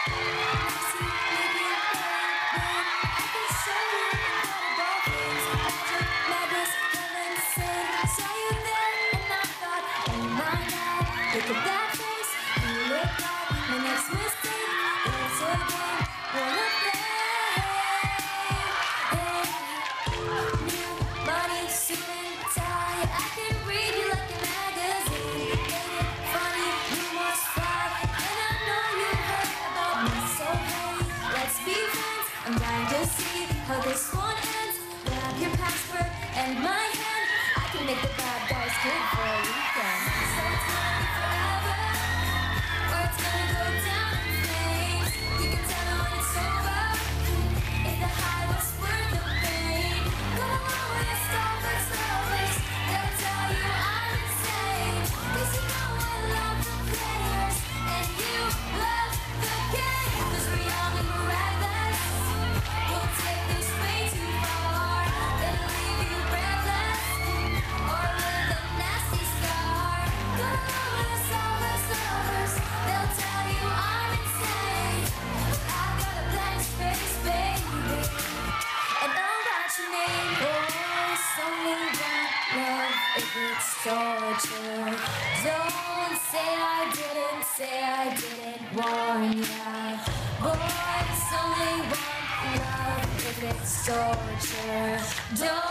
Look at that face, you look like my next mistake. It's a game, wanna play. New money, suit and tie. I can read you like a magazine. Made it funny, rumors fly, and I know you heard about me. So hey, let's be friends. I'm dying to see how this one ends. Grab your passport and my hand. I can make the bad guys good for a weekend. So it's gonna be forever, or it's gonna go down in flames. You can tell me when it's over, if the high was worth the pain. Go along with the stalkers, lovers. They'll tell you I'm insane. 'Cause you know I love the players, and you love the game. 'Cause we're young and we're reckless. We'll take this way too far, then leave you breathless, or with a nasty scar. Go along with the stalkers, lovers. They'll tell you I'm insane. But I've got a blank space, baby, and I'll write your name. Boys only want love if it's torture. Don't say I didn't warn ya. Boys only want love if it's torture. Don't